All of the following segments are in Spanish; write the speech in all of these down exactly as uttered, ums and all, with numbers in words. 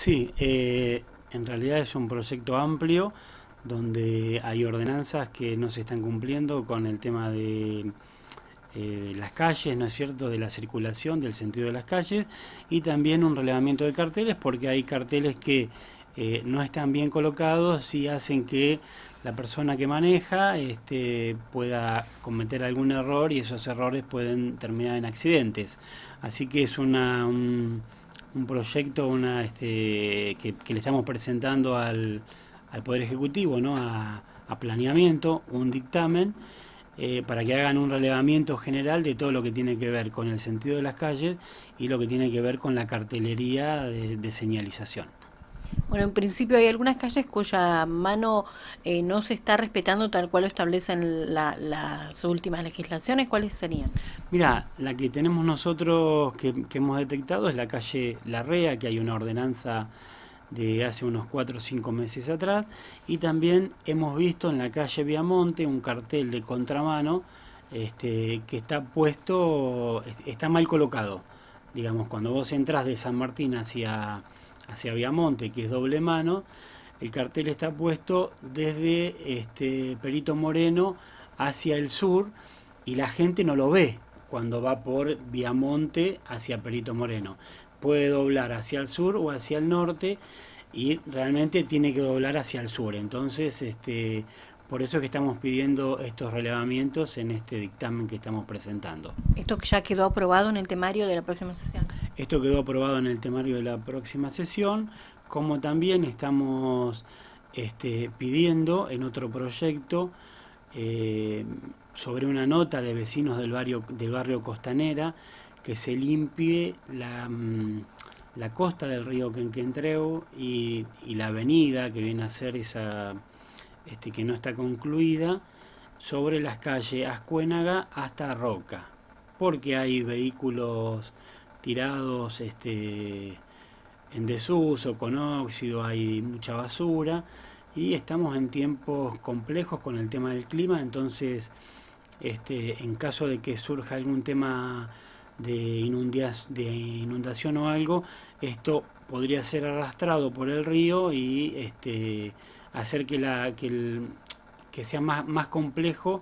Sí, eh, en realidad es un proyecto amplio donde hay ordenanzas que no se están cumpliendo con el tema de eh, las calles, ¿no es cierto?, de la circulación, del sentido de las calles, y también un relevamiento de carteles, porque hay carteles que eh, no están bien colocados y hacen que la persona que maneja este, pueda cometer algún error y esos errores pueden terminar en accidentes. Así que es una, un, un proyecto una, este, que, que le estamos presentando al, al Poder Ejecutivo, ¿no?, a, a planeamiento, un dictamen, eh, para que hagan un relevamiento general de todo lo que tiene que ver con el sentido de las calles y lo que tiene que ver con la cartelería de, de señalización. Bueno, en principio hay algunas calles cuya mano eh, no se está respetando tal cual lo establecen la- las últimas legislaciones. ¿Cuáles serían? Mira, la que tenemos nosotros que, que hemos detectado es la calle Larrea, que hay una ordenanza de hace unos cuatro o cinco meses atrás, y también hemos visto en la calle Viamonte un cartel de contramano este, que está puesto, está mal colocado. Digamos, cuando vos entras de San Martín hacia, hacia Viamonte, que es doble mano, el cartel está puesto desde este, Perito Moreno hacia el sur y la gente no lo ve cuando va por Viamonte hacia Perito Moreno. Puede doblar hacia el sur o hacia el norte y realmente tiene que doblar hacia el sur. Entonces, este, por eso es que estamos pidiendo estos relevamientos en este dictamen que estamos presentando. Esto ya quedó aprobado en el temario de la próxima sesión. Esto quedó aprobado en el temario de la próxima sesión, como también estamos este, pidiendo en otro proyecto eh, sobre una nota de vecinos del barrio, del barrio Costanera, que se limpie la, mm, la costa del río Quenquentreu y, y la avenida que viene a ser esa, este, que no está concluida, sobre las calles Ascuénaga hasta Roca, porque hay vehículos tirados este, en desuso, con óxido, hay mucha basura y estamos en tiempos complejos con el tema del clima, entonces este, en caso de que surja algún tema de, inundias, de inundación o algo, esto podría ser arrastrado por el río y este, hacer que, la, que, el, que sea más, más complejo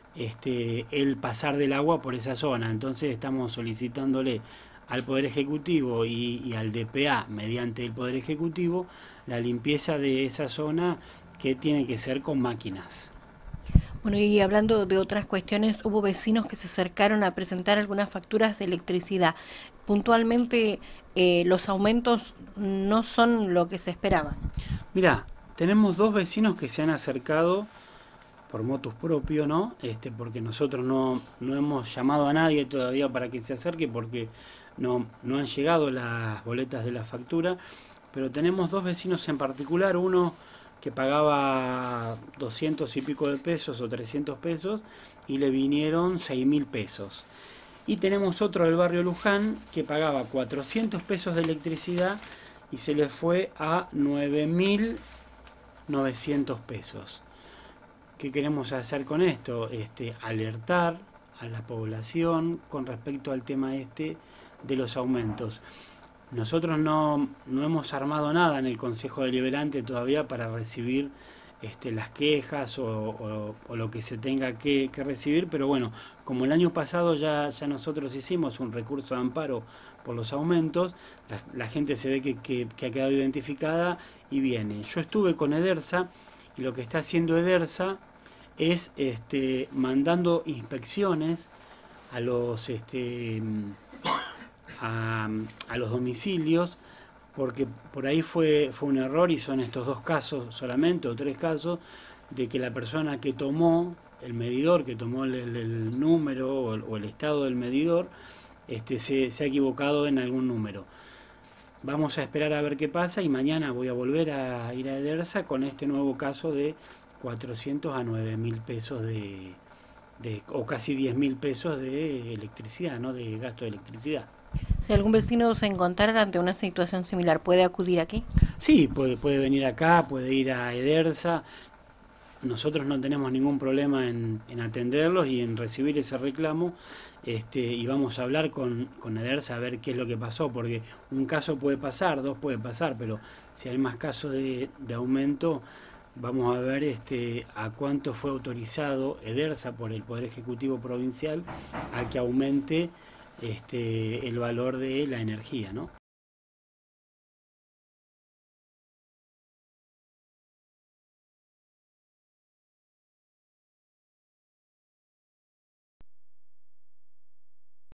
este, el pasar del agua por esa zona. Entonces estamos solicitándole al Poder Ejecutivo y, y al D P A, mediante el Poder Ejecutivo, la limpieza de esa zona, que tiene que ser con máquinas. Bueno, y hablando de otras cuestiones, hubo vecinos que se acercaron a presentar algunas facturas de electricidad. Puntualmente, eh, los aumentos no son lo que se esperaba. Mirá, tenemos dos vecinos que se han acercado por motus propio, ¿no? Este, porque nosotros no, no hemos llamado a nadie todavía para que se acerque, porque no, no han llegado las boletas de la factura, pero tenemos dos vecinos en particular, uno que pagaba doscientos y pico de pesos o trescientos pesos y le vinieron seis mil pesos. Y tenemos otro del barrio Luján que pagaba cuatrocientos pesos de electricidad y se le fue a nueve mil novecientos pesos. ¿Qué queremos hacer con esto? Este, alertar a la población con respecto al tema este de los aumentos. Nosotros no, no hemos armado nada en el Consejo Deliberante todavía para recibir este, las quejas o, o, o lo que se tenga que, que recibir, pero bueno, como el año pasado ya, ya nosotros hicimos un recurso de amparo por los aumentos, la, la gente se ve que, que, que ha quedado identificada y viene. Yo estuve con Edersa y lo que está haciendo Edersa es este, mandando inspecciones a los este, a, a los domicilios, porque por ahí fue, fue un error y son estos dos casos solamente, o tres casos, de que la persona que tomó el medidor, que tomó el, el, el número o el, o el estado del medidor, este, se, se ha equivocado en algún número. Vamos a esperar a ver qué pasa y mañana voy a volver a ir a Edersa con este nuevo caso de cuatrocientos a nueve mil pesos de, de, o casi diez mil pesos de electricidad, ¿no?, de gasto de electricidad. Si algún vecino se encontrara ante una situación similar, ¿puede acudir aquí? Sí, puede, puede venir acá, puede ir a Edersa. nosotros no tenemos ningún problema en, en atenderlos y en recibir ese reclamo, este, y vamos a hablar con, con EDERSA a ver qué es lo que pasó, porque un caso puede pasar, dos puede pasar, pero si hay más casos de, de aumento, vamos a ver este, a cuánto fue autorizado EDERSA por el Poder Ejecutivo Provincial a que aumente este, el valor de la energía, ¿no?